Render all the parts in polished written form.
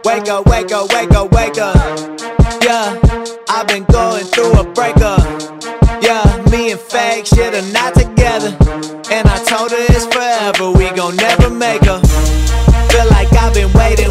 Wake up, wake up, wake up, wake up. Yeah, I've been going through a breakup. Yeah, me and Fake shit are not together. And I told her it's forever, we gon' never make her. Feel like I've been waiting.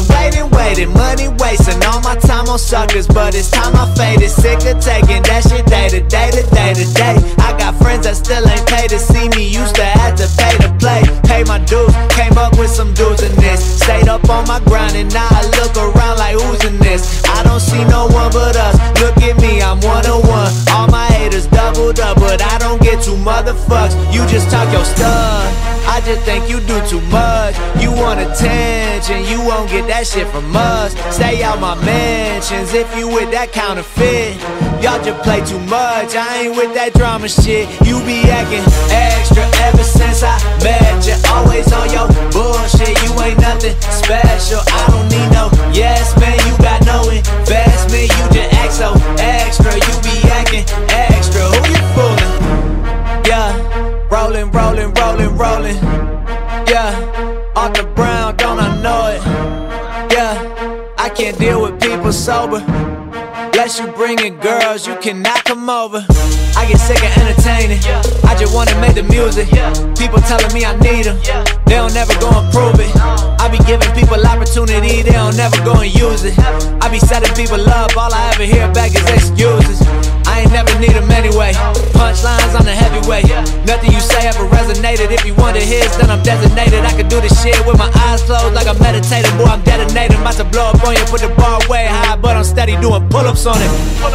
Money wasting all my time on suckers, but it's time I faded. Sick of taking that shit day to day to day to day. I got friends that still ain't paid to see me. Used to have to pay to play. Pay my dues, came up with some dudes in this. Stayed up on my grind and now I look around like who's in this? I don't see no one but us. Look at me, I'm one on one. All my haters doubled up, but I don't get two motherfucks. You just talk your stuff, I just think you do too much. You want attention, you won't get that shit from us. Stay out my mentions if you with that counterfeit. Y'all just play too much, I ain't with that drama shit. You be acting extra ever since I met you. Always on your bullshit, you ain't nothing special. I don't need no yes man, you got no investment. You just act so extra, you be acting extra. Who you fooling? Yeah, rolling, rolling, rolling, rolling. Yeah, Arthur Brown, don't I know it? Yeah, I can't deal with people sober. Unless you bringin' girls, you cannot come over. I get sick of entertaining, I just wanna make the music. People telling me I need them, they don't never go and prove it. I be giving people opportunity, they don't never go and use it. I be setting people up, all I ever hear back is excuses. I ain't never need them anyway. Punchlines on the heavyweight. Nothing you say ever resonated. If you want to hear, then I'm designated. I can do this shit with my eyes closed like I'm meditating. Boy, I'm detonating. About to blow up on you, put the bar way high, but I'm steady doing pull-ups on it.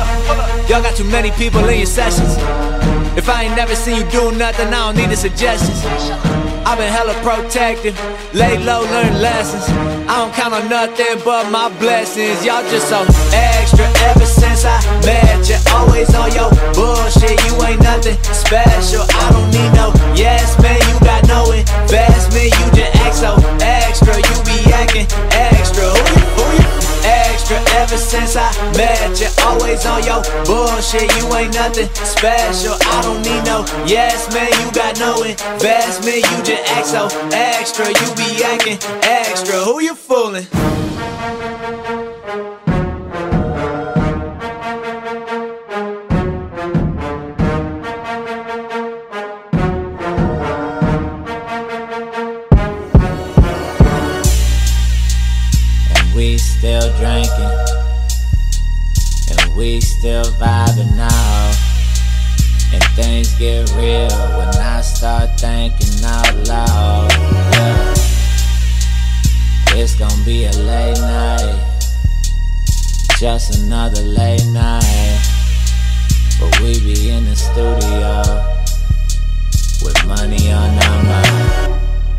Y'all got too many people in your sessions. If I ain't never seen you do nothing, I don't need the suggestions. I've been hella protective, lay low, learn lessons. I don't count on nothing but my blessings. Y'all just so extra ever since I met you. Always on your bullshit, you ain't nothing special. I don't need no yes man, you got no investment. You just act so extra, you be acting extra. Who you? Extra ever since I met you. Always on your bullshit, you ain't nothing special. I don't need no yes man, you got no investment. You just act so extra, you be acting extra. Who you fooling? We still drinking, and we still vibing now. And things get real when I start thinking out loud. Yeah. It's gonna be a late night, just another late night. But we be in the studio with money on our mind.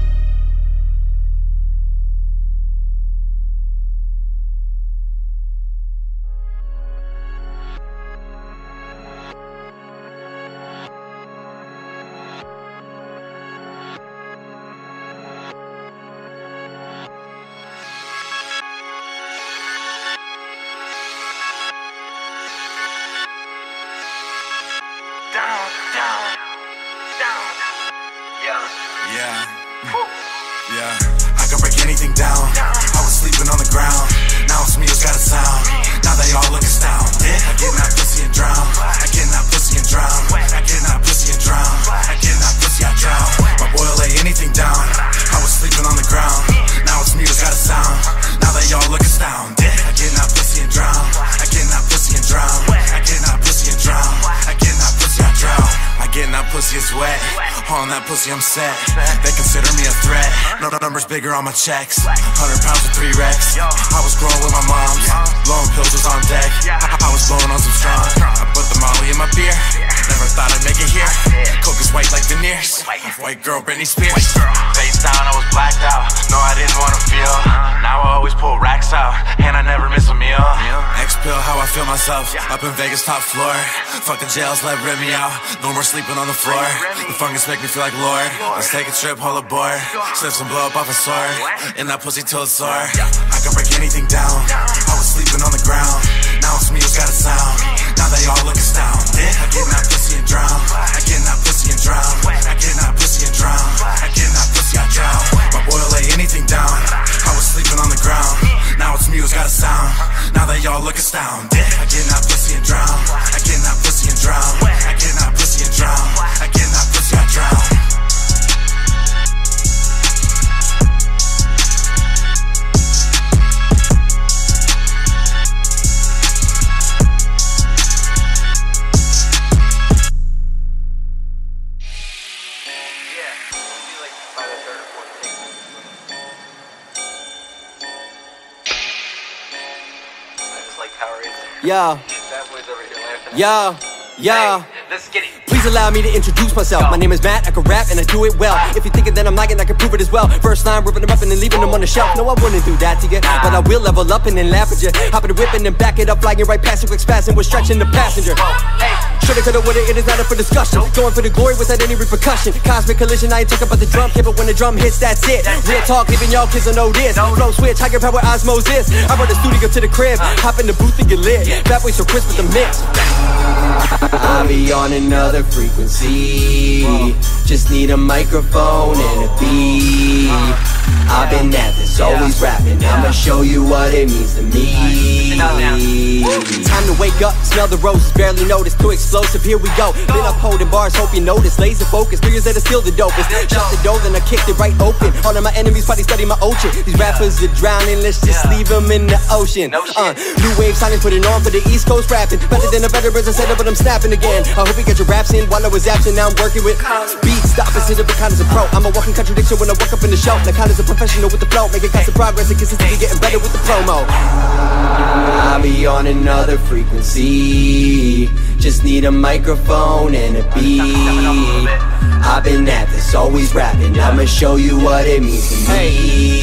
Yeah, I can break anything down. I was sleeping on the ground, now it's me who's got a sound. Now they all look astounded. I get that pussy and drown. I get that pussy and drown. I get that pussy and drown. I get that pussy, I drown. My boy will lay anything down. I was sleeping on the ground, now it's me who's got a sound. Now they all look astounded. I get that pussy and drown. I get that pussy and drown. I get that pussy and drown. I get that pussy, I drown. I get that pussy is wet. On that pussy I'm set. They consider me a threat. No numbers bigger on my checks. 100 pounds with 3 wrecks. I was growing with my moms. Blowing pills was on deck. I was blowing on some strong. I put the molly in my beer. Never thought I'd make it here. Coke is white like veneers. White girl Britney Spears. Face down, I was blacked out. No, I didn't wanna feel. Now I always pull racks out, and I never miss a meal. X-Pill, how I feel myself. Up in Vegas, top floor. Fuck the jails, let rip me out. No more sleeping on the floor. The fungus make me feel like Lord. Let's take a trip, hold aboard. Slip some blow up off a sword. In that pussy till it's sore. I can break anything down. I was sleeping on the ground. Now it's me who's got a sound. Now they all look astounded. I get that pussy and drown. I get that pussy and drown. I get that pussy and drown. I get that pussy, I drown. My boy will lay anything down. I was sleeping on the ground. Now it's me all look astounded. I get that pussy and drown. I get that pussy and drown. I get that pussy and drown. I get that pussy, I drown. Yeah. Yeah. Yeah. Let's get it. Please allow me to introduce myself. My name is Matt, I can rap and I do it well. If you're thinking that I'm lying, I can prove it as well. First line, ripping them up and then leaving them on the shelf. No, I wouldn't do that to you, but I will level up and then laugh at you. Hop in the whip and then back it up, flying right past you, quick spazzing, we're stretching the passenger. Shoulda, coulda, woulda, it is not up for discussion. Going for the glory without any repercussion. Cosmic collision, I ain't talking about the drum kit, but when the drum hits, that's it. Real talk, even y'all kids will know this. Flow switch, higher power osmosis. I brought the studio to the crib, hop in the booth and get lit. Bad boy so crisp with the mix. I'll be on another frequency. Just need a microphone and a beat. I've been at this, always rapping. I'ma show you what it means to me. Time to wake up, smell the roses, barely notice. Too explosive, here we go. Been up holding bars, hope you notice. Laser focus, figures that are still the dopest. Shut the door, then I kicked it right open. All of my enemies probably study my ocean. These rappers are drowning, let's just leave them in the ocean. New wave silence, put it on for the East Coast rapping. Better than the veterans, I said it, but I'm snapping again. I hope you get your raps in while I was absent. Now I'm working with beats, the opposite of a kind as a pro. I'm a walking contradiction when I walk up in the show. Like kind as a professional with the flow, making constant progress and consistently getting better with the promo. I'll be on another frequency. Just need a microphone and a beat. I've been at this, always rapping. I'ma show you what it means to me.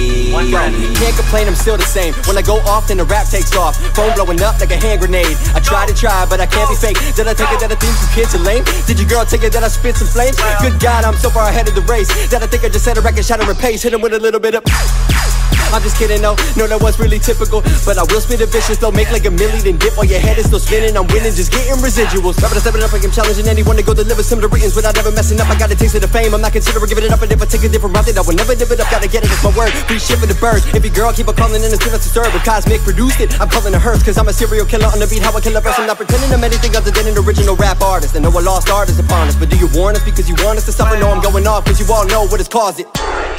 Can't complain, I'm still the same. When I go off, then the rap takes off. Phone blowing up like a hand grenade. I try to try, but I can't be fake. Did I take it that I think you kids are lame? Did your girl take it that I spit some flames? Good God, I'm so far ahead of the race that I think I just set a record, shattering pace. Hit him with a little bit of I'm just kidding, no, that was really typical. But I will spit a vicious though, make like a milli, then dip while your head is still spinning. I'm winning, just getting residuals. Rapping, stepping up like I'm challenging anyone to go deliver similar writtens without ever messing up. I got a taste of the fame, I'm not considering giving it up. And if I take a different route, then I will never give it up. Gotta get it, it's my word, free shit for the birds. If your girl keep on calling in the street, that's disturbed. But Cosmic produced it, I'm calling her hers. Cause I'm a serial killer on the beat, how I kill a verse. I'm not pretending I'm anything other than an original rap artist. I know a lost art is upon us, but do you warn us because you want us to suffer? No, I'm going off cause you all know what has caused it.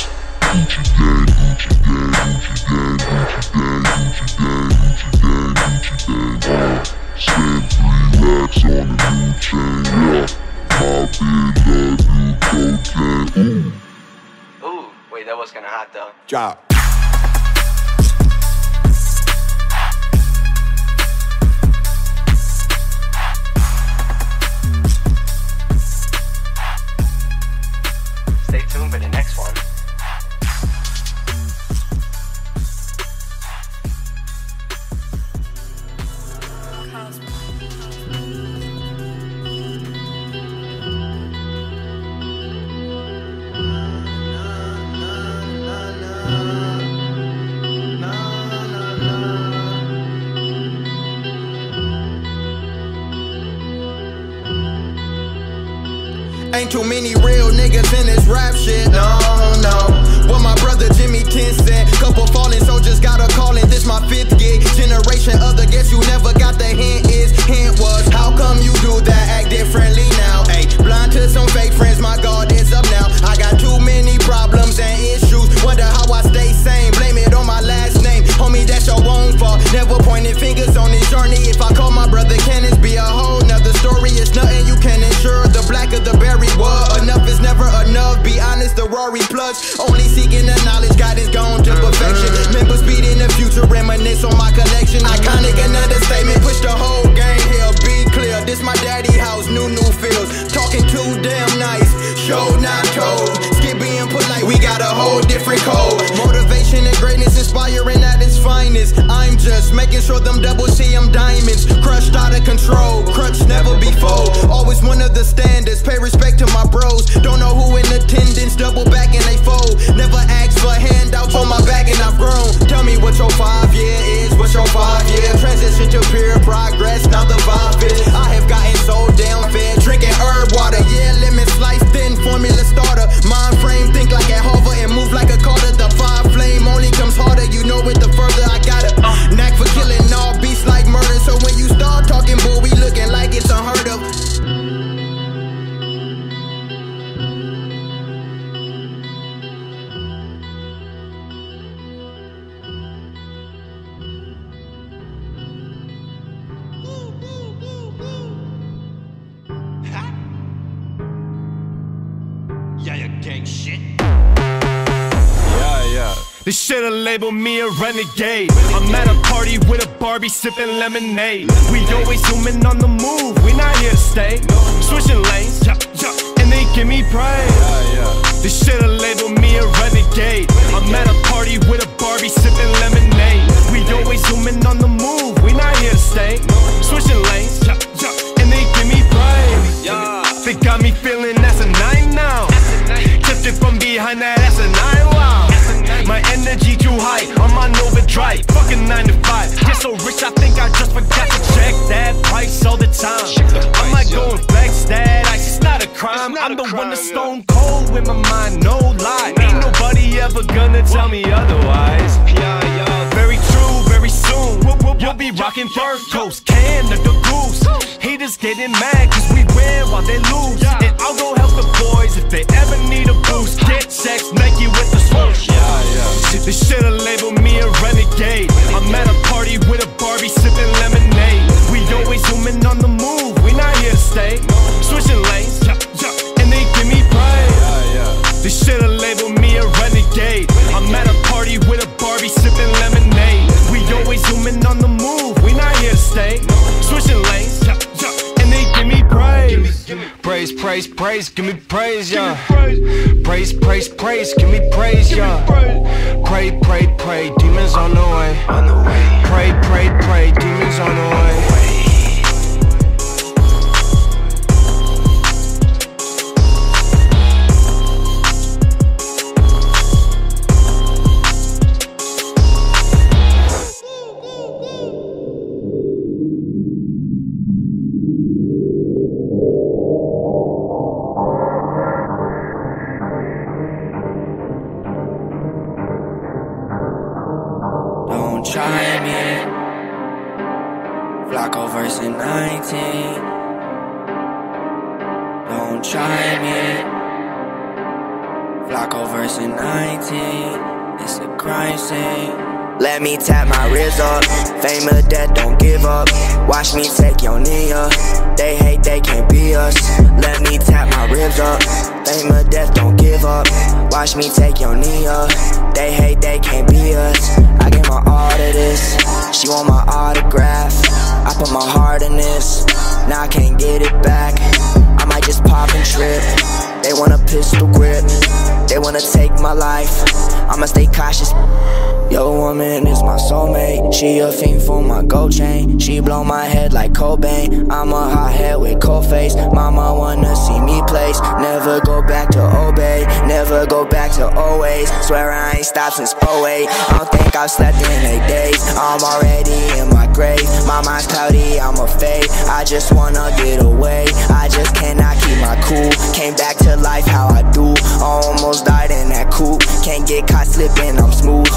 Spent 3 racks on a new chain, yeah. My bitch love you cocaine. Ooh, wait, that was kinda hot though. Drop. Stay tuned for the next one. Ain't too many real niggas in this rap shit, no. What my brother Jimmy 10 said, couple fallen soldiers got a callin', this my 5th gig. Generation other guess you never got the hint was, how come you do that, act differently now? Ayy, blind to some fake friends, my guard is up now. I got too many problems and issues, wonder how I stay sane, blame it on my last name. Homie, that's your own fault, never pointing fingers on this journey. If I call my brother Kenneth, be a whole nother story. It's nothing you can ensure, the black of the berry. What? Enough is never enough, be honest, the Rory plush. Only seeking the knowledge, God is gone to perfection. Remember speed in the future, reminisce on my collection. Iconic, another statement, push the whole game here, be clear. This my daddy house, new feels. Talking too damn nice, show not told. Skip being polite, we got a whole different code. Motivation and greatness, inspiring at its finest. I'm just making sure them double C them diamonds. Crushed out of control, crutch never before. Always one of the standards, pay respect to my bros. Don't know who in attendance, double back and they fold. Never ask for handouts on my back and I've grown. Tell me what your 5-year is, what's your 5-year? Transition to pure progress, now the vibe is. I have gotten so damn fed, drinking herb water. Yeah, lemon slice, thin formula starter. Mind frame, think like a hover and move like a Carter. The 5 flame only comes harder, you know it the further I got it. Knack for killing all They should've labeled me a renegade. I'm at a party with a Barbie sipping lemonade. We always zooming on the move, we not here to stay. Switching lanes, and they give me praise. They should've labeled me a renegade. I'm at a party with a Barbie sipping lemonade. We always zooming on the move, we not here to stay. Switching lanes, and they give me praise. They got me feeling that's a 9 now. Tipped it from behind that S9, wow. My energy too high, I'm on overdrive. Fucking 9 to 5, get so rich I think I just forgot to check that price all the time. I might go and flex that ice, it's not a crime. I'm the one that's stone cold with my mind, no lie. Ain't nobody ever gonna tell me otherwise. Very true, very soon you'll be rocking fur coats, Canada Goose. Haters getting mad cause we win while they lose. And I'll go help the boys if they ever need a boost. Get checks, Nike with the swoosh. They should've labeled me a renegade. I'm at a party with a Barbie sipping lemonade. We always zooming on the move, we not here to stay. Switching lanes, and they give me praise. They should've labeled me a renegade. I'm at a party with a Barbie sipping lemonade. We always zooming on the move, we not here to stay. Switching lanes, and they give me praise. Praise, praise, praise, give me praise, yeah. Praise, praise, praise, give me praise, yeah. Pray, pray, pray, demons on the way. Pray, pray, pray, demons on the way. Try me. Flacco verse 19. Don't try me. Flacco verse 19. It's a crime scene. Let me tap my ribs up. Fame or death, don't give up. Watch me take your knee up. They hate, they can't be us. Let me tap my ribs up. Fame or death, don't give up. Watch me take your knee up. They hate, they can't be us. I gave my all to this. She want my autograph. I put my heart in this. Now I can't get it back. I might just pop and trip. They want a pistol grip. They wanna take my life. I'ma stay cautious. Your woman is my soulmate. She a fiend for my gold chain. She blow my head like Cobain. I'm a hothead with cold face. Mama wanna see me place. Never go back to obey. Never go back to always. Swear I ain't stopped since 08. I don't think I've slept in 8 days. I'm already in my grave. My mind's cloudy, I'm a fade. I just wanna get away. I just cannot keep my cool. Came back to life how I do. Almost died in that coupe. Can't get caught slipping, I'm smooth.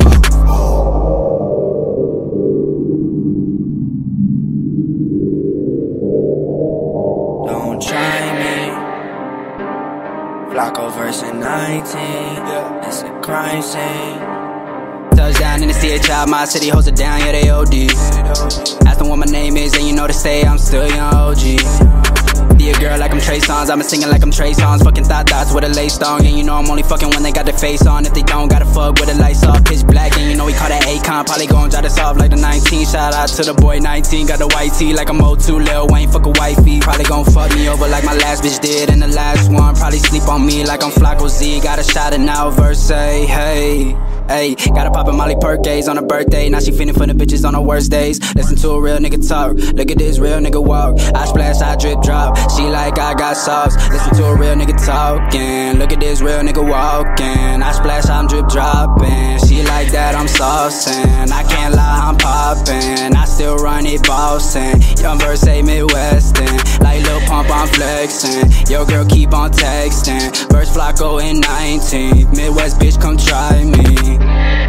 Don't try me. Flacco verse 19. It's a crime scene. Touchdown in the CHI, my city holds it down, yeah they OD. Ask them what my name is and you know they say I'm still young OG. Be a girl like I'm Trey Songz, I'm singing like I'm Trey Songz. Fucking thoughts with a lace thong, and you know I'm only fucking when they got their face on. If they don't, gotta fuck with the lights off, pitch black, and you know we call that Akon. Probably gon' drop this off like the 19. Shout out to the boy 19, got the white tee like I'm O2, Lil Wayne, fuck a wifey. Probably gon' fuck me over like my last bitch did, and the last one probably sleep on me like I'm Flacco Z. Got a shot at now, verse, hey. Ayy, gotta pop a Molly Perkins on her birthday. Now she feeling for the bitches on her worst days. Listen to a real nigga talk. Look at this real nigga walk. I splash, I drip drop. She like I got sauce. Listen to a real nigga talking. Look at this real nigga walking. I splash, I'm drip dropping. She like that, I'm saucing. I can't lie, I'm popping. I still run it bossin'. Young verse, say Midwestern. Like Lil Pump, I'm flexing. Yo girl keep on texting. Verse Flacco in 19. Midwest bitch, come try me.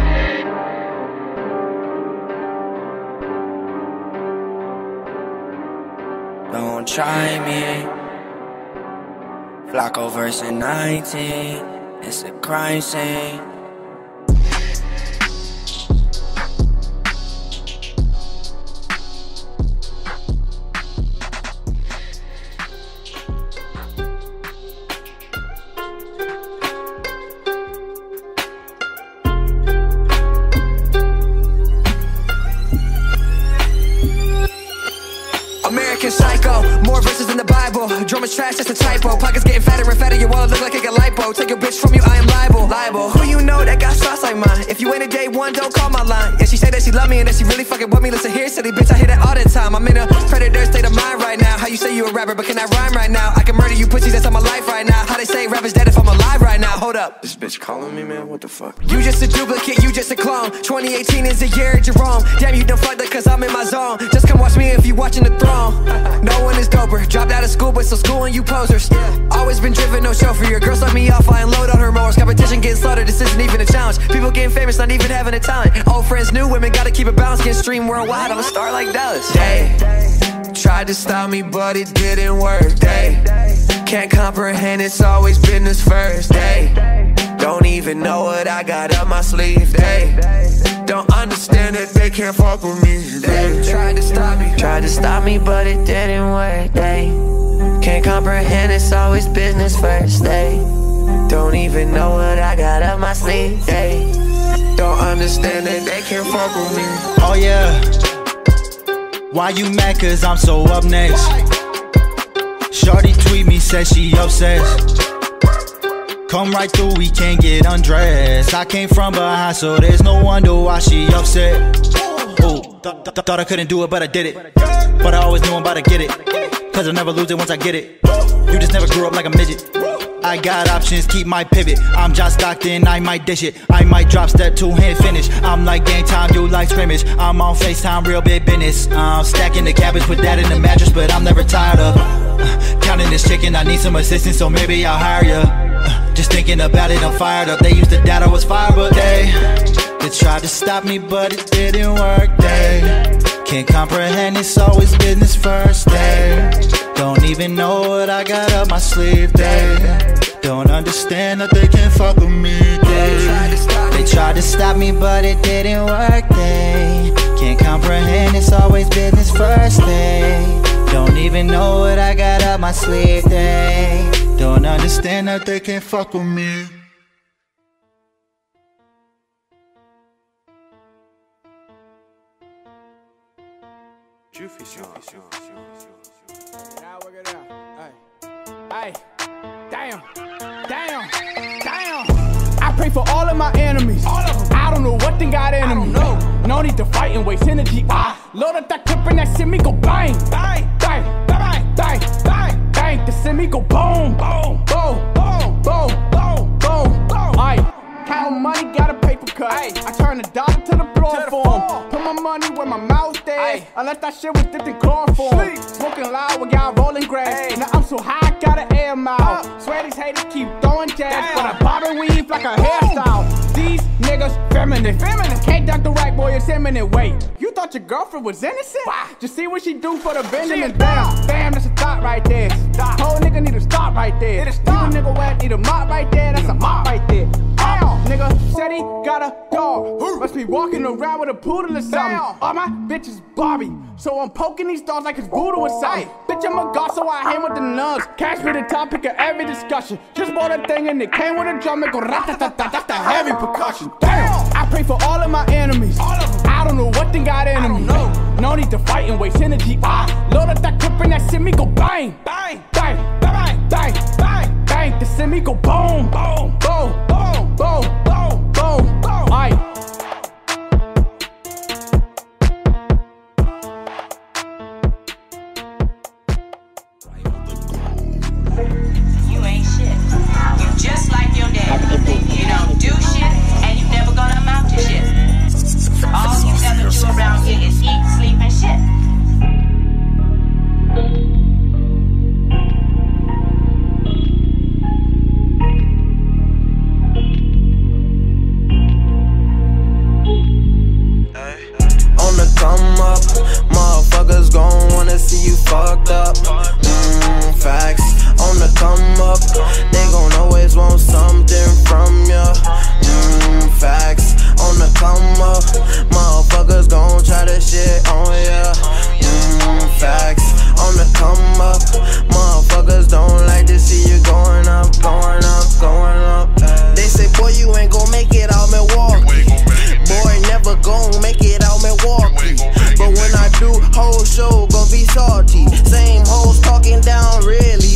Don't try me. Flacco verse 19. It's a crime scene. psycho. Drum is trash, that's a typo. Pockets getting fatter and fatter, your wallet look like it got lipo. Take a bitch from you, I am liable. Who you know that got sauce like mine? If you ain't a day one, don't call my line. Yeah, she say that she love me and that she really fucking with me. Listen here, silly bitch, I hear that all the time. I'm in a predator state of mind right now. How you say you a rapper, but can I rhyme right now? I can murder you pussies, that's on my life right now. How they say rappers dead if I'm alive right now? Hold up. This bitch calling me, man, what the fuck? You just a duplicate, you just a clone. 2018 is the year you're wrong. Damn, you done fucked up cause I'm in my zone. Just come watch me if you watching the throne. No one is doper. Dropped out of school, but still schooling you posers. Always been driven, no chauffeur. Your girl suck me off, I unload on her mowers. Competition getting slaughtered, this isn't even a challenge. People getting famous, not even having a talent. Old friends, new women, gotta keep it balanced. Get stream worldwide, I'm a star like Dallas. They tried to stop me, but it didn't work. They can't comprehend, it's always business first. They don't even know what I got up my sleeve. They don't understand that they can't fuck with me. They tried to stop me, but it didn't work. They can't comprehend, it's always business first. They don't even know what I got up my sleeve. They don't understand that they can't fuck with me. Oh yeah, why you mad cause I'm so up next? Shorty tweet me, says she obsessed. Come right through, we can't get undressed. I came from behind, so there's no wonder why she upset. Ooh, thought I couldn't do it, but I did it. But I always knew I'm about to get it, cause I'll never lose it once I get it. You just never grew up like a midget. I got options, keep my pivot. I'm Josh Stockton, I might dish it. I might drop step 2, hand finish. I'm like game time, you like scrimmage. I'm on FaceTime, real big business. Stacking the cabbage, put that in the mattress, but I'm never tired of counting this chicken. I need some assistance, so maybe I'll hire ya. Just thinking about it, I'm fired up. They used to doubt I was fired, but they tried to stop me, but it didn't work. They can't comprehend, it's always business first. They don't even know what I got up my sleeve. They don't understand that they can't fuck with me. They tried to stop me, but it didn't work. They can't comprehend, it's always business first. They don't even know what I got up my sleeve. They don't understand that they can't fuck with me. Now work it out. Hey, damn. I pray for all of my enemies. I don't know what they got in them. No need to fight and waste energy. Load up that clip and that semi go bang. Bang. The semi go boom. Aight. Count money, got a paper cut. I turn the dollar to the floor form. Put my money where my mouth is. Unless that shit was dipped in chloroform. Smoking loud with y'all rolling grass. Now I'm so high, I got an air mouth. Swear these haters keep throwing jabs, but I bob and weave like a hairstyle. These niggas feminine. Can't duck the right boy, it's imminent. Wait, you thought your girlfriend was innocent? Just see what she do for the bending and bam, that's a thought right there. Whole nigga need to stop right there. Leave a nigga wet, need a mop right there. That's a mop right there. Nigga said he got a dog. Must be walking around with a poodle or something. All my bitches Barbie, so I'm poking these dogs like it's voodoo or something. Bitch, I'm a god, so I hang with the nuns. Cash be the topic of every discussion. Just bought a thing and it came with a drum. It go rat-ta-ta-ta, that's the heavy percussion. Damn, I pray for all of my enemies. I don't know what they got in them. No need to fight and waste energy. Load up that clip and that semi go bang. Bang. The semi go boom. Aight. You ain't shit. You just like your dad. You don't do shit, and you never gonna amount to shit. All you ever do around here is eat, sleep, and shit. Come up, motherfuckers gon' wanna see you fucked up. Facts on the come up, they gon' always want something from ya. Facts on the come up, motherfuckers gon' try to shit on ya. Facts on the come up, motherfuckers don't like to see you going up. They say, boy, you ain't gon' make it out Milwaukee. Boy, never gon' make it out Milwaukee. But when I do, whole show gon' be salty. Same hoes talking down, really.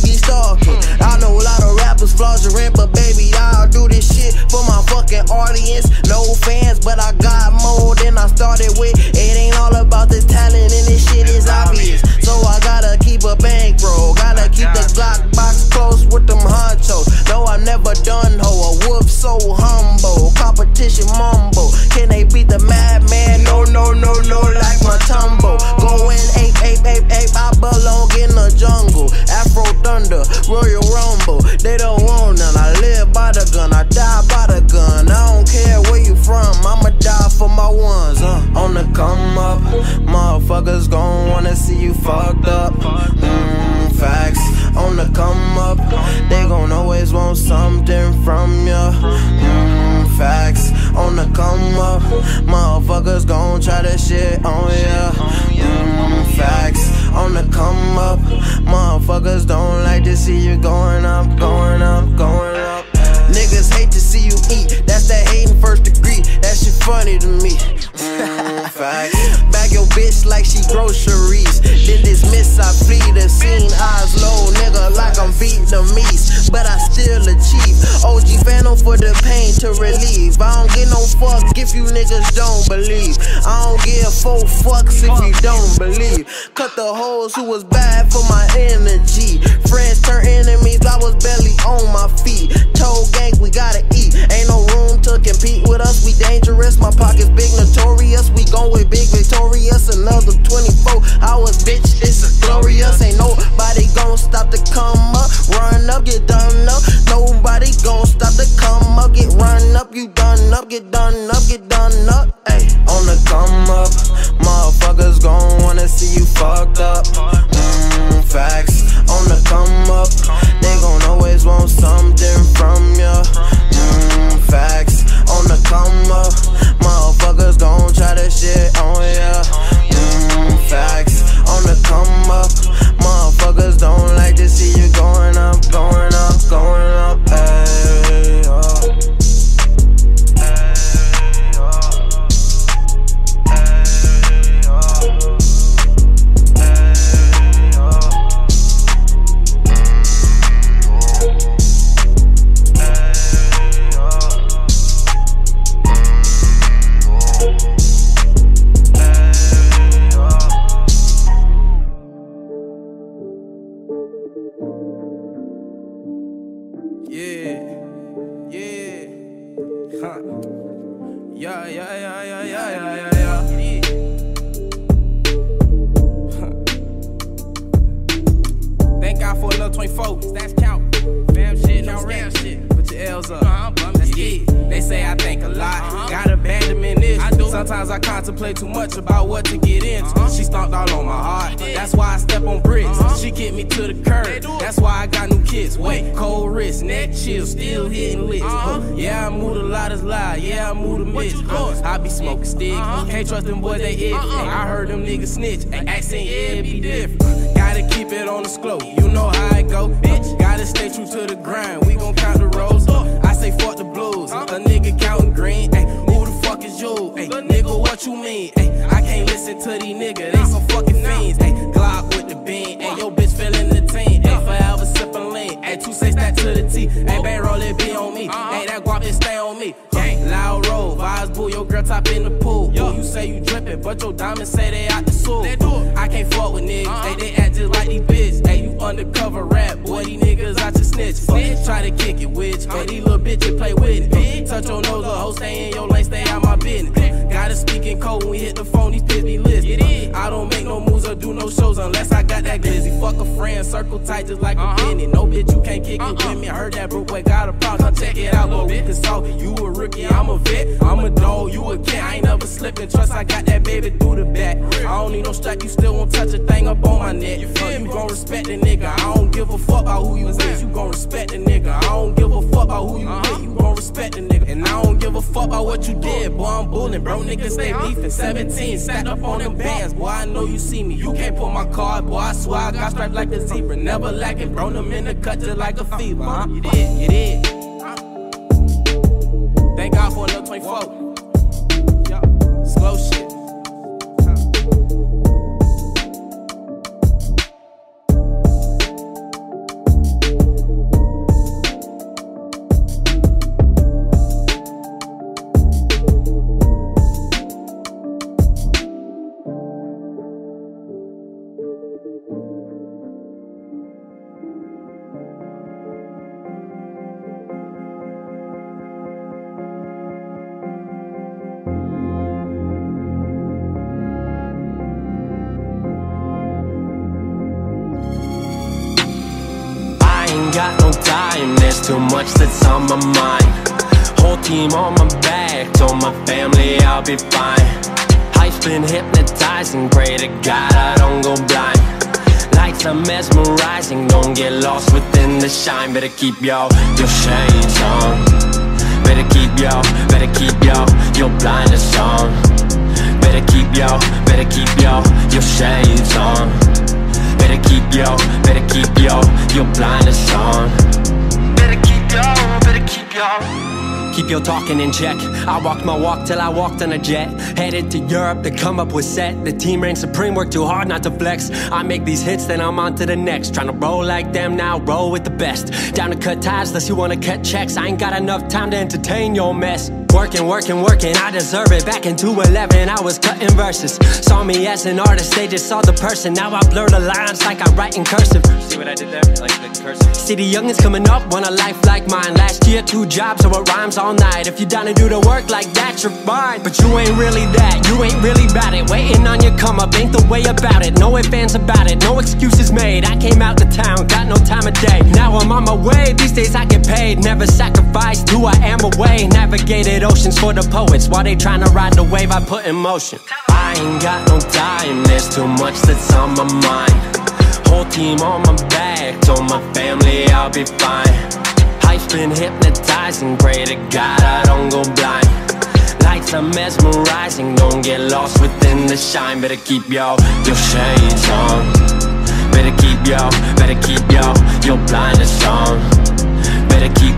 On the come up, motherfuckers gon' wanna see you fucked up. Facts. On the come up, they gon' always want something from ya. Facts. On the come up, motherfuckers gon' try that shit on ya. Facts. On the come up, motherfuckers don't like to see you going up, going up, going up. Niggas hate to see you eat, that's that hating first degree. That shit funny to me. Facts. Bag your bitch like she groceries. Then dismiss, I flee the scene. Eyes low, nigga, like I'm Vietnamese. But I still achieve. OG Phantom for the pain to relieve. I don't get no fuck if you niggas don't believe. I don't give 4 fucks if you don't believe. Cut the hoes who was bad for my energy. Friends turn enemies, I was barely on my feet. Told gang we gotta eat. Ain't no room to compete with us, we dangerous. My pockets big, notorious. We gon' with big victorious. Another 24 hours, bitch, it's glorious. Ain't nobody gon' stop to come up. Run up, get done up. Nobody gon' stop to come up. Get run up, you done up. Get done up, get done up. Ay, on the come up, motherfuckers gon' wanna see you fucked up. Facts. On the come up, they gon' always want something from ya. Facts. On the come up, motherfuckers gon' try that shit on ya. Facts. On the come up, motherfuckers don't like to see you going up, going up, going up. Ay, Thank God for another 24. That's count. Fam shit, no real shit. Put your L's up. Let's get it. They say I think a lot. Got abandonment this. Sometimes I contemplate too much about what to get into. She stomped all on my heart. That's why I step on bricks. She kicked me to the curb. That's why I got new kids. Wait, cold wrist, neck chill, still hitting licks. Yeah, I moved a lot is loud. Yeah, I moved a miss. I be smoking stick. Can't trust them boys, they iffy. I heard them niggas snitch. Accent, yeah, it be different. Gotta keep it on the slow. You know how it go, bitch. Gotta stay true to the grind. We gon' count the rows. I say fuck the blues. A nigga counting green. Ay, who the fuck is you? Ay, nigga, what you mean? Ay, I can't listen to these niggas. They some fucking fiends. Ay, Glock with the bean. Ay, yo bitch feeling the team. Ay, forever sippin' lean. Ay, 2 6 that to the T. Ay, bang roll it be on me. Ay, that guap it stay on me. Loud roll, vibes boo, your girl top in the pool. You say you drippin', but your diamonds say they out the soul. I can't fuck with niggas, they act just like these bitches. Hey, you undercover rap, boy, these niggas out to snitch. Try to kick it with you, these little bitches play with it. Touch your nose, little hoe, stay in your lane, stay out my business. Gotta speak in code when we hit the phone, these pigs be listening. I don't make no moves or do no shows unless I got that glizzy. Fuck a friend, circle tight just like a penny. No bitch, you can't kick it with me. I heard that broke boy got a problem, come check it out, boy, we can solve it. You a rookie, I'm a vet, I'm a dog, you a cat. I ain't never slippin', trust I got that baby through the back. I don't need no strap, you still won't touch a thing up on my neck. You gon' respect the nigga, I don't give a fuck about who you is. You gon' respect the nigga, I don't give a fuck about who you is. You gon' respect the nigga, and I don't give a fuck about what you did. Boy, I'm bullin', bro, niggas stay beefin'. 17, stacked up on them bands, boy, I know you see me. You can't pull my card, boy, I swear I got striped like a zebra. Never lacking, bro, them in the cut just like a fever, huh? You did. Thank God for another 24. Slow shit. Got no time, there's too much that's on my mind. Whole team on my back, told my family I'll be fine. Life's been hypnotizing, pray to God I don't go blind. Lights are mesmerizing, don't get lost within the shine. Better keep your shades on. Better keep your blinders on. Better keep your shades on. Better keep your blinders on. Keep your talking in check. I walked my walk till I walked on a jet. Headed to Europe to come up with set. The team reigns supreme, work too hard not to flex. I make these hits, then I'm on to the next. Tryna roll like them, now roll with the best. Down to cut ties, unless you wanna cut checks. I ain't got enough time to entertain your mess. Working, I deserve it. Back in 2011, I was cutting verses. Saw me as an artist, they just saw the person. Now I blur the lines like I write in cursive. See what I did there? Like the cursive. See the youngins coming up, want a life like mine. Last year, 2 jobs, so it rhymes all night. If you down to do the work like that, you're fine. But you ain't really that, you ain't really about it. Waiting on your come up ain't the way about it. No ifs, about it, no excuses made. I came out to town, got no time of day. Now I'm on my way, these days I get paid. Never sacrificed who I am away. Navigated oceans for the poets while they tryna ride the wave I put in motion. I ain't got no time, there's too much that's on my mind. Whole team on my back, told my family I'll be fine. Life's been hypnotizing, pray to God I don't go blind. Lights are mesmerizing, don't get lost within the shine. Better keep your shades on. Better keep your blinders on. Better keep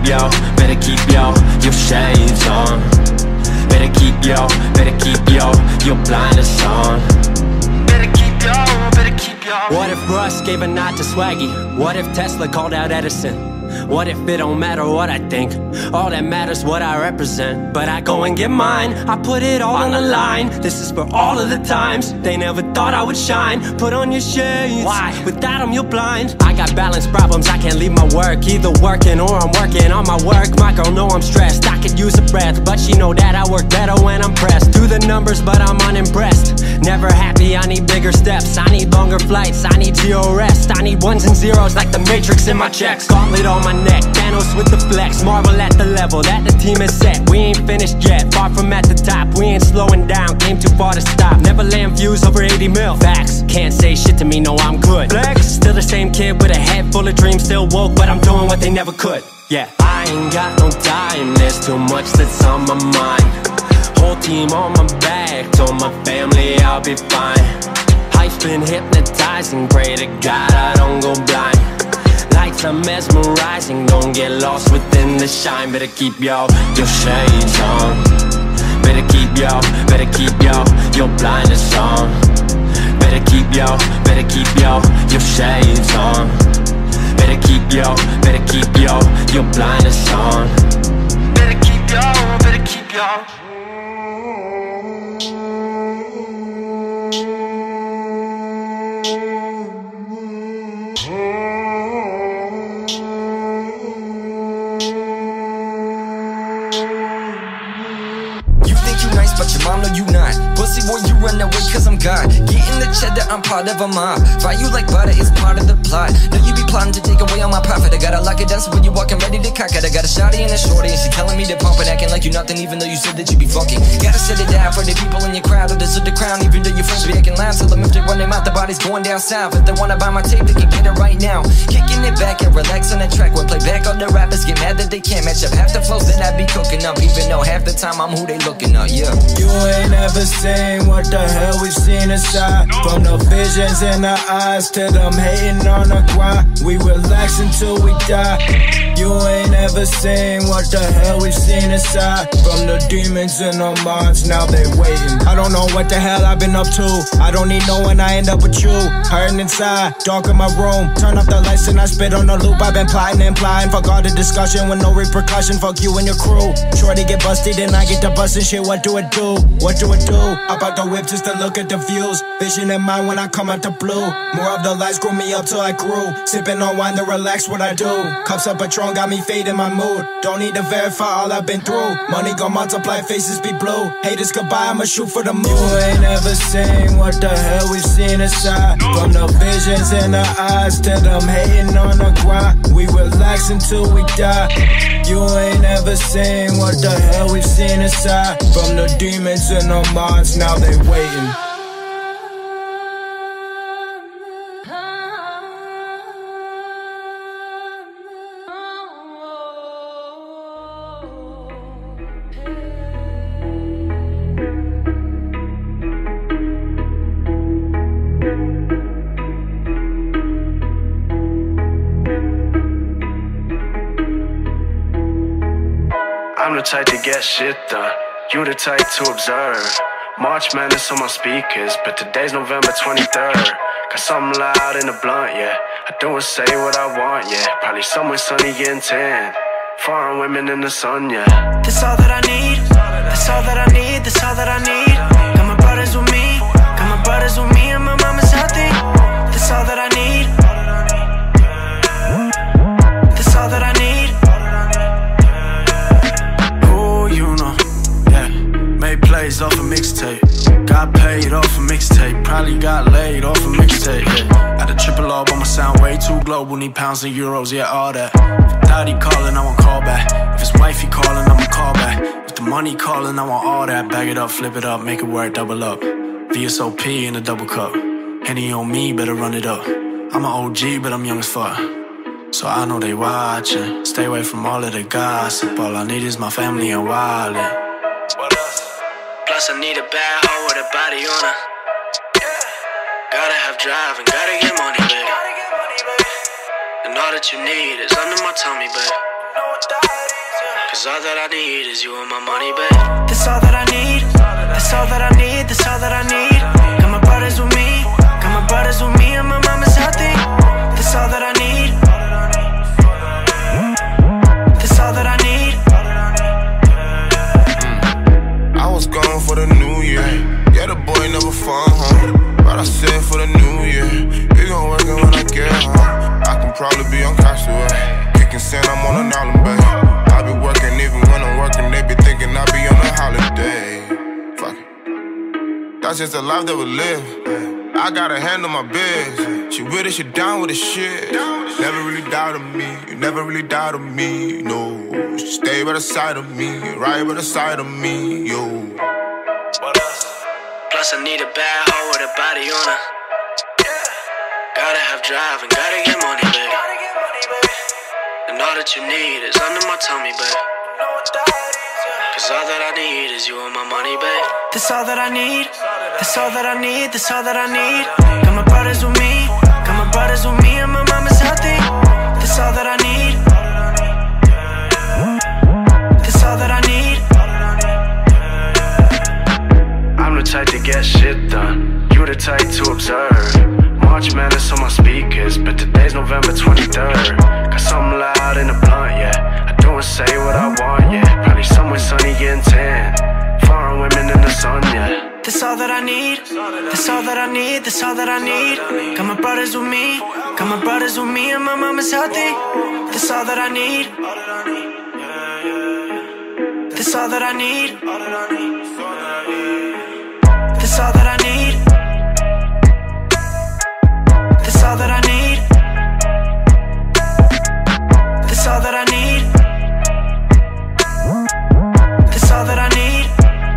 your shades on. Better keep your blinders on. Better keep your. What if Russ gave a nod to Swaggy? What if Tesla called out Edison? What if it don't matter what I think? All that matters what I represent. But I go and get mine, I put it all on the line. This is for all of the times they never thought I would shine. Put on your shades, why? Without them you're blind. I got balance problems, I can't leave my work. Either working or I'm working on my work. My girl know I'm stressed, I could use a breath. But she know that I work better when I'm pressed. Do the numbers but I'm unimpressed. Never happy, I need bigger steps. I need longer flights, I need zero rest. I need ones and zeros like the Matrix in my checks. Gauntlet on my neck, Thanos with the flex. Marvel at the level that the team is set. We ain't finished yet, far from at the top. We ain't slowing down, came too far to stop. Never land views over 80 mil. Facts, can't say shit to me, no I'm good. Flex, still the same kid with a head full of dreams. Still woke, but I'm doing what they never could. Yeah, I ain't got no time, there's too much that's on my mind. Whole team on my back, told my family I'll be fine. Life's been hypnotizing, pray to God I don't go blind. Lights are mesmerizing, don't get lost within the shine. Better keep your shades on. Better keep your blinders on. Better keep your shades on. Better keep your blinders on. Better keep your. But your mom know you not. Pussy boy, you run away cause I'm God. Getting the cheddar, I'm part of a mob. Fry you like butter, it's part of the plot. Know you be plotting to take away all my profit. I gotta lock it down so when you walking ready to cock it. I got a shawty and a shorty and she telling me to pump it. Acting like you nothing even though you said that you be fucking. Gotta set it down for the people in your crowd who deserve the crown. Even though your friends be acting loud. Tell them if they run their mouth, the body's going down south. If they wanna buy my tape, they can get it right now. Kicking it back and relax on the track. When play back all the rappers get mad that they can't match up half the flows that I be cooking up. Even though half the time I'm who they looking up, yeah. You ain't never seen what the hell we've seen inside. From the visions in our eyes to them hating on the grind. We relax until we die. You ain't never seen what the hell we've seen inside. From the demons in our minds, now they waiting. I don't know what the hell I've been up to. I don't need no one, I end up with you. Hurting inside, dark in my room. Turn off the lights and I spit on the loop. I've been plotting and implying. Fuck all the discussion with no repercussion. Fuck you and your crew. Shorty get busted and I get the bustin' shit. What do it do? What do it do? I bought the whip just to look at the views. Vision in mind when I come out the blue. More of the lights grew me up till I grew. Sipping on wine to relax what I do. Cups of Patron got me fading my mood. Don't need to verify all I've been through. Money gon' multiply, faces be blue. Haters goodbye, I'ma shoot for the moon. You ain't never seen what the hell we've seen inside. From the visions in our eyes to them hating on the grind. We relax until we die. You ain't never seen what the hell we've seen inside. From the demons in our minds, now they waiting. I'm the type to get shit done, you the type to observe. March Madness on my speakers, but today's November 23rd. Got something loud in the blunt, yeah. I do and say what I want, yeah. Probably somewhere sunny getting tan. Foreign women in the sun, yeah. That's all that I need, that's all that I need, that's all that I need. Got my brothers with me, got my brothers with me, and my mama's healthy. That's all that I need, that's all that I need. Plays off a mixtape, got paid off a mixtape, probably got laid off a mixtape, yeah. At a triple R, but my sound way too global, need pounds and euros, yeah, all that. If daddy calling, I want call back. If his wifey calling, I'ma call back. If the money calling, I want all that. Bag it up, flip it up, make it work, double up. VSOP in a double cup, Henny on me, better run it up. I'm an OG, but I'm young as fuck, so I know they watching. Stay away from all of the gossip, all I need is my family and wallet. Plus I need a bad hoe with a body on her. Gotta have drive and gotta get money, babe. And all that you need is under my tummy, babe. Cause all that I need is you and my money, babe. That's all that I need, that's all that I need, that's all that I need. Got my brothers with me, got my brothers with me, and my mama's healthy. That's all that I need, that's all that I need. I was gone for the new year. Yeah, the boy never found home, but I said for the new year, we gon' work it when I get home. I can probably be on Castaway, kicking sand, I'm on an island, babe. I be working even when I'm working, they be thinking I be on a holiday. Fuck it, that's just the life that we live. I gotta handle my biz. She with it, she down with the shit. Never really doubted me, you never really doubted me, no. She stay by the side of me, right by the side of me, yo. Plus I need a bad hoe with a body on her. Gotta have drive and gotta get money, babe. And all that you need is under my tummy, babe. Cause all that I need is you and my money, babe. That's all that I need, that's all that I need, that's all that I need. Got my brothers with me, got my brothers with me, and my mama's healthy. That's all that I need, that's all that I need. I'm the type to get shit done, you the type to observe. March Madness on my speakers, but today's November 23rd. Got something loud in the blunt, yeah. I do and say what I want, yeah. Probably somewhere sunny getting tan. Foreign women in the sun, yeah. That's all that I need, that's all that I need, that's all that I need. Got my brothers with me, got my brothers with me, and my mama's healthy. That's all that I need, that's all that I need, that's all that I need, that's all that I need, that's all that I need, that's all that I need.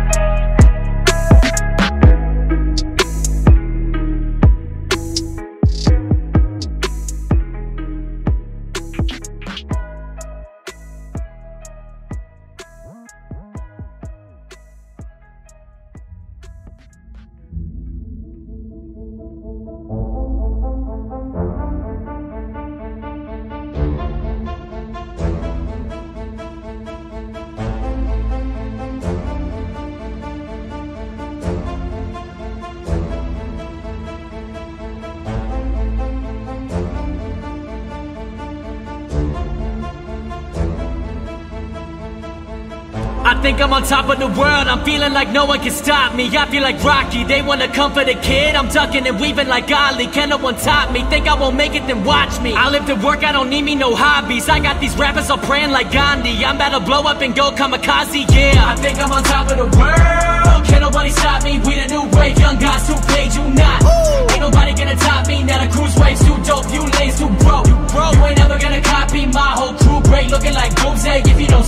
I think I'm on top of the world, I'm feeling like no one can stop me. I feel like Rocky, they wanna come for the kid. I'm ducking and weaving like Ali, can no one top me? Think I won't make it, then watch me. I live to work, I don't need me no hobbies. I got these rappers all praying like Gandhi. I'm about to blow up and go kamikaze, yeah. I think I'm on top of the world, can't nobody stop me. We the new wave, young guys too paid, you not. Ain't nobody gonna top me, now the cruise waves too dope. You lanes too broke, you ain't never gonna copy my whole crew. Great looking like Doomsday, if you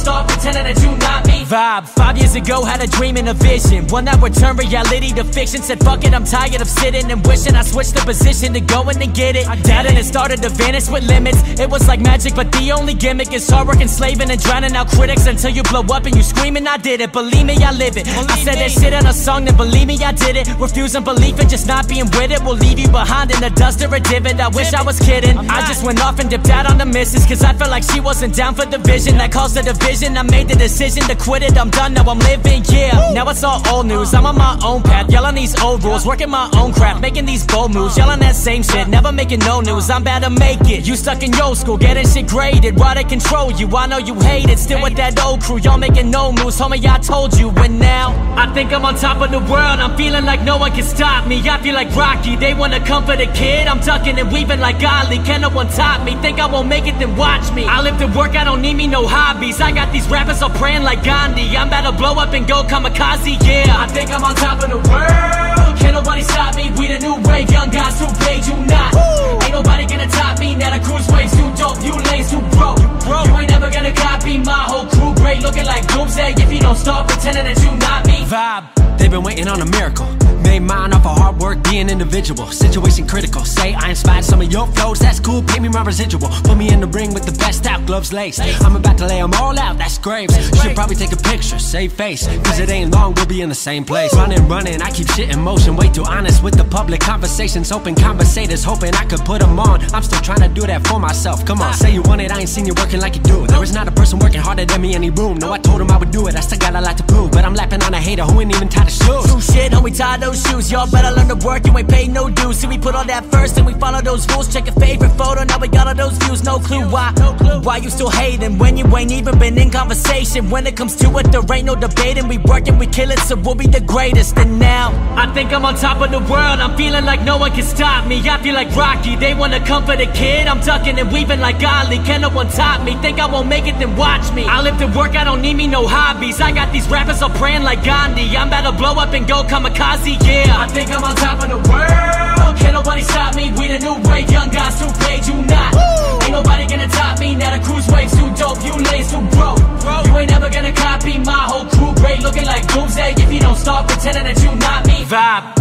start pretending that you not me. Vibe, 5 years ago had a dream and a vision, one that would turn reality to fiction. Said fuck it, I'm tired of sitting and wishing I switched the position to go in and get it. Doubted it started to vanish with limits. It was like magic, but the only gimmick is hard work, enslaving and drowning out critics until you blow up and you screaming I did it. Believe me, I live it. I said that shit in a song, then believe me, I did it. Refusing belief and just not being with it will leave you behind in the dust or a divot. I wish I was kidding. I just went off and dipped out on the missus, cause I felt like she wasn't down for the vision that caused the division. I made the decision to quit it, I'm done, now I'm living, yeah. Now it's all old news, I'm on my own path, yelling these old rules, working my own craft, making these bold moves, yelling that same shit, never making no news. I'm about to make it. You stuck in your school, getting shit graded, why they control you? I know you hate it, still with that old crew, y'all making no moves, homie, I told you. And now, I think I'm on top of the world, I'm feeling like no one can stop me. I feel like Rocky, they wanna comfort a kid, I'm ducking and weaving like Ali, can no one top me? Think I won't make it, then watch me. I live to work, I don't need me no hobbies. I got these rappers all praying like Gandhi, I'm about to blow up and go kamikaze, yeah. I think I'm on top of the world, can't nobody stop me. We the new wave, young guys too paid, you not. Ain't nobody gonna top me, now the cruise waves too dope, you lanes too broke. You ain't never gonna copy my whole crew, great looking like doomsday if you don't start pretending that you not me. Vibe, they've been waiting on a miracle. Made mine off of hard work, being individual. Situation critical, say I inspired some of your flows, that's cool, pay me my residual. Put me in the ring with the best out, gloves laced. I'm about to lay them all out, that's graves. You should probably take a picture, save face, cause it ain't long, we'll be in the same place. Running, I keep shit in motion, way too honest with the public. Conversations open, conversators hoping I could put them on. I'm still trying to do that for myself, come on. Say you want it, I ain't seen you working like you do it. There is not a person working harder than me in any room. No, I told him I would do it, I still got a lot to prove. But I'm lapping on a hater who ain't even tied his shoes. True shit, homie, tie those shoes. Y'all better learn to work, you ain't paid no dues. See, we put all that first and we follow those rules. Check your favorite photo, now we got all those views. No clue why, why you still hating when you ain't even been in conversation. When it comes to it, there ain't no debating. We work and we kill it, so we'll be the greatest. And now, I think I'm on top of the world, I'm feeling like no one can stop me. I feel like Rocky, they wanna comfort a kid, I'm ducking and weaving like Ali, can no one top me? Think I won't make it, then watch me. I live to work, I don't need me no hobbies. I got these rappers all praying like Gandhi, I'm about to blow up and go kamikaze, yeah. I think I'm on top of the world, can't nobody stop me. We the new wave, young guys too paid, you not. Ain't nobody gonna top me, now the cruise waves too dope, you lanes too broke. You ain't never gonna copy my whole crew, great looking like doomsday if you don't start pretending that you not me. Vibe.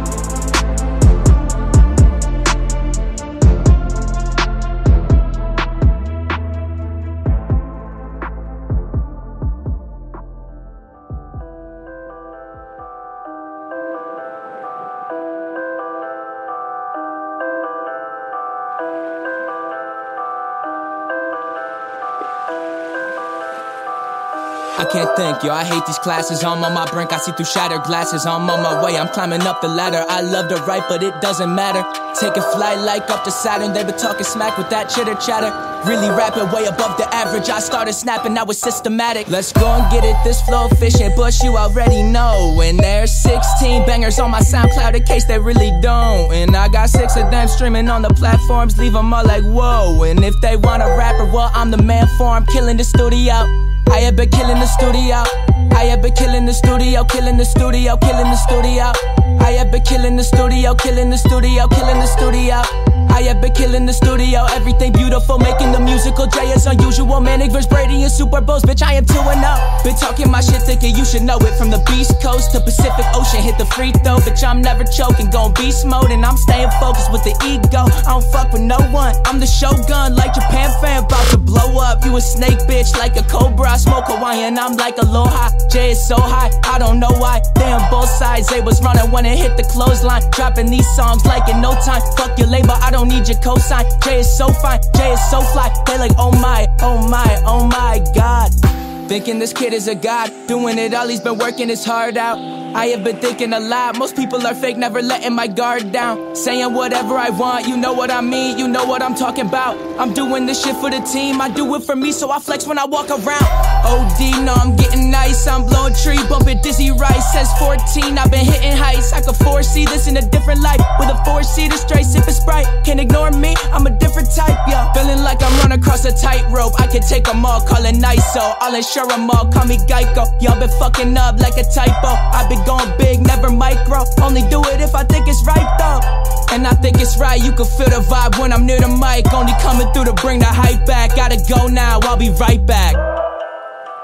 I can't think, yo, I hate these classes. I'm on my brink, I see through shattered glasses. I'm on my way, I'm climbing up the ladder. I love to write, but it doesn't matter. Take a flight like up to Saturn. They been talking smack with that chitter chatter. Really rapping way above the average. I started snapping, now it's systematic. Let's go and get it, this flow efficient, but you already know. And there's 16 bangers on my SoundCloud in case they really don't. And I got 6 of them streaming on the platforms, leave them all like whoa. And if they want a rapper, well, I'm the man for 'em, killing the studio. I have been killing the studio. I have been killing the studio, killing the studio, killing the studio. I have been killing the studio, killing the studio, killing the studio. I have been killing the studio, everything beautiful, making the musical J is unusual. Manic vs. Brady and Super Bowls, bitch, I am 2-0. Been talking my shit, thinking you should know it. From the Beast Coast to Pacific Ocean, hit the free throw, bitch, I'm never choking. Gon' beast mode and I'm staying focused with the ego. I don't fuck with no one, I'm the Shogun, like Japan fan, about to blow up. You a snake, bitch, like a cobra, I smoke Hawaiian, I'm like Aloha. J is so high, I don't know why. They on both sides, they was running when it hit the clothesline. Dropping these songs like in no time. Fuck your label, I don't need your cosign. Jay is so fine, Jay is so fly. They like, oh my, oh my, oh my God. Thinking this kid is a god, doing it all, he's been working his heart out. I have been thinking a lot, most people are fake, never letting my guard down. Saying whatever I want, you know what I mean, you know what I'm talking about. I'm doing this shit for the team, I do it for me, so I flex when I walk around. OD, no, I'm getting nice, I'm blowing tree, bumping Dizzy Rice. Says 14, I've been hitting heights, I could foresee this in a different life. With a 4-seater, straight sipping Sprite. Can't ignore me, I'm a different type, yeah. Feeling like I'm running across a tightrope, I can take them all, call it nice, so I'll insure them all, call me Geico. Y'all been fucking up like a typo, I've been going big, never micro. Only do it if I think it's right though. And I think it's right, you can feel the vibe when I'm near the mic. Only coming through to bring the hype back. Gotta go now, I'll be right back.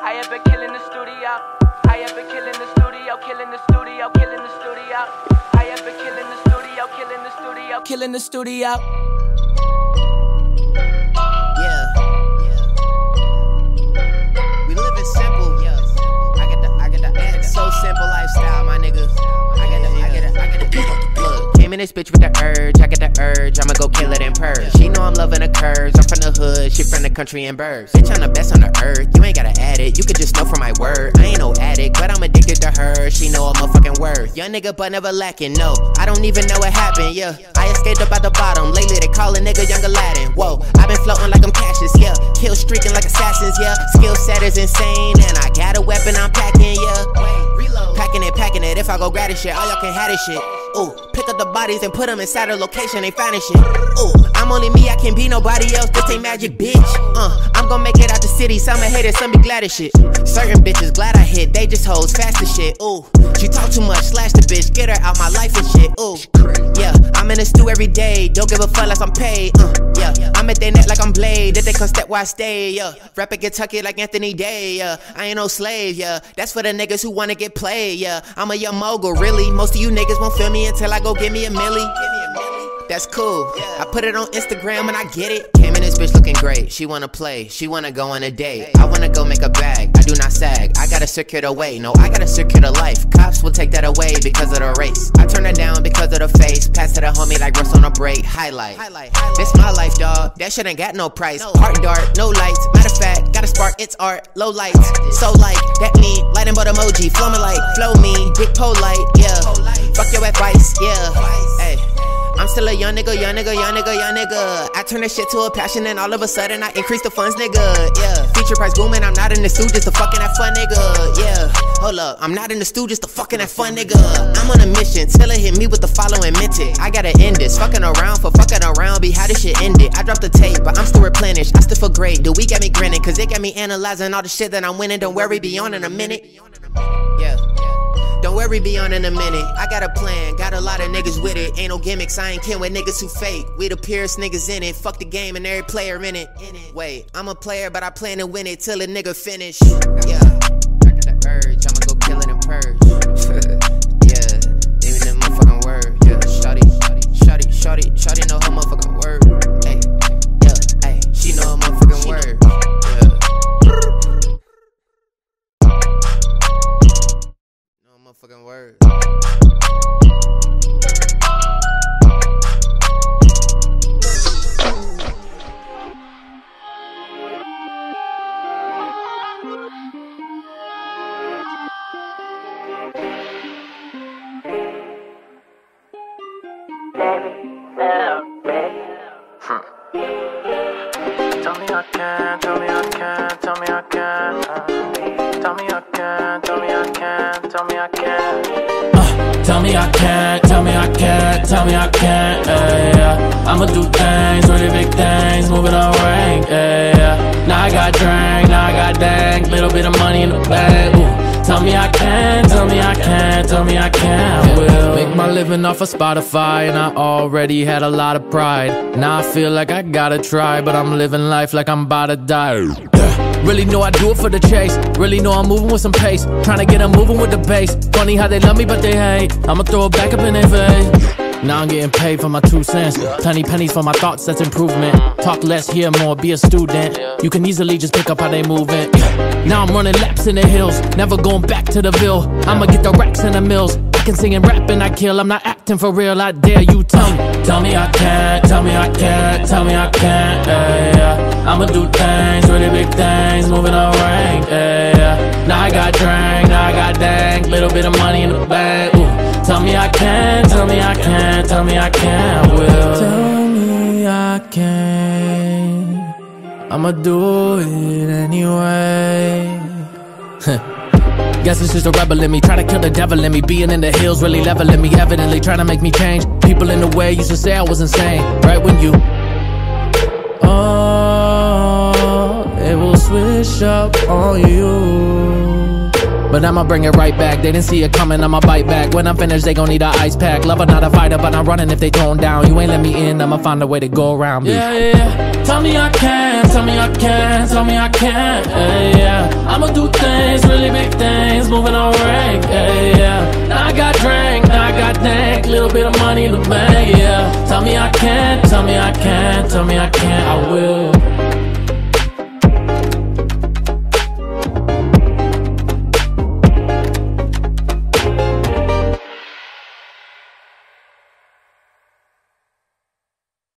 I have been killing the studio. I have been killing the studio, killing the studio, killing the studio. I have been killing the studio, killing the studio, killing the studio. Yeah. We living simple. I get the so simple lifestyle, my niggas. I get the look. Came in this bitch with the urge. I get the urge. I'ma go kill it in purge. She know I'm loving the curves. I'm from the hood. She from the country and birds. Bitch, I'm the best on the earth. You ain't gotta add it. You could just know from my word. I ain't no addict, but I'm addicted to her. She know I'm a fucking worth. Young nigga, but never lacking. No, I don't even know what happened. Yeah, I escaped up out the bottom. Lately they call a nigga Young Aladdin. Whoa, I've been floating like I'm Cassius. Yeah, kill streaking like assassins. Yeah, skill set is insane, and I got a weapon I'm packing. Yeah, reload. Packing it. If I go grab this shit, all y'all can have this shit. Ooh, pick up the bodies and put them inside a location, they finding shit. Ooh, I'm only me, I can't be nobody else, this ain't magic, bitch. I'm gon' make it out the city, some hate it, some be glad as shit. Certain bitches glad I hit, they just hoes fast as shit. Ooh, she talk too much, slash the bitch, get her out my life and shit. Ooh, yeah, I'm in the stew every day, don't give a fuck unless I'm paid. Yeah, I'm at their neck like I'm Blade, if they come step where I stay. Yeah, rapping Kentucky like Anthony Day. Yeah, I ain't no slave. Yeah, that's for the niggas who wanna get played. Yeah, I'm a young mogul, really. Most of you niggas won't feel me until I go give me a milli. That's cool. I put it on Instagram and I get it. Came in this bitch looking great. She wanna play, she wanna go on a date. I wanna go make a bag, I do not sag. I gotta secure the way, no, I gotta secure the life. Cops will take that away because of the race. I turn it down because of the face. Pass to the homie like Russ on a break. Highlight. This my life, dog. That shit ain't got no price. Heart dart, no lights. Matter of fact, got a spark, it's art. Low lights, so like that mean lighting but emoji. Flow me like, flow me, big polite, yeah. Fuck your advice, yeah. Hey. I'm still a young nigga. I turn this shit to a passion and all of a sudden I increase the funds, nigga. Yeah, feature price booming. I'm not in the suit just to fucking have fun, nigga. Yeah, hold up, I'm not in the stew just to fucking have fun, nigga. I'm on a mission, till it hit me with the following minted. I gotta end this, fucking around for fucking around, be how this shit ended. I dropped the tape, but I'm still replenished. I still feel great, the week got me grinning, cause it got me analyzing all the shit that I'm winning. Don't worry, be on in a minute. Yeah. Don't worry, be on in a minute. I got a plan, got a lot of niggas with it. Ain't no gimmicks, I ain't kin with niggas who fake. We the purest niggas in it. Fuck the game and every player in it. Wait, I'm a player, but I plan to win it till a nigga finish. Yeah, I got the urge, I'ma go kill it and purge. Yeah, give me that motherfucking word. Yeah, shawty know her motherfucking word. Hey, yeah, hey, she know her motherfucking word. Motherfucking word. Tell me I can, tell me I can, tell me I can. Tell me I can, tell me I can, tell me I can. Tell me I can, tell me I can, tell me I can, yeah. I'ma do things, really big things, moving on rank, yeah. Now I got drink, now I got dang, little bit of money in the bag, ooh. Tell me I can, tell me I can, tell me I can, will make my living off of Spotify, and I already had a lot of pride. Now I feel like I gotta try, but I'm living life like I'm about to die. Really know I do it for the chase. Really know I'm moving with some pace. Tryna get them moving with the bass. Funny how they love me but they hate. I'ma throw it back up in their face. Now I'm getting paid for my 2 cents. Tiny pennies for my thoughts, that's improvement. Talk less, hear more, be a student. You can easily just pick up how they moving. Now I'm running laps in the hills, never going back to the Ville. I'ma get the racks in the mills. I can sing and rap and I kill. I'm not acting for real, I dare you tell me. Tell me I can't, tell me I can't, tell me I can't, yeah. I'ma do things, really big things, moving on rank, yeah. Now I got drink, now I got dang, little bit of money in the bag, ooh. Tell me I can, tell me I can, tell me I can, will. Tell me I can, I'ma do it anyway. Guess it's just a rebel in me, try to kill the devil in me. Being in the hills really leveling me, evidently trying to make me change. People in the way used to say I was insane, right when you it will switch up on you. but I'ma bring it right back. They didn't see it coming, I'ma bite back. When I'm finished, they gon' need an ice pack. Lover, not a fighter, but I'm running if they tone down. You ain't let me in, I'ma find a way to go around me. Yeah. Tell me I can, tell me I can, tell me I can. Yeah. I'ma do things, really big things, moving on rank. Yeah. Now I got drink, now I got dank, little bit of money to make. Yeah. Tell me I can, tell me I can, tell me I can, I will.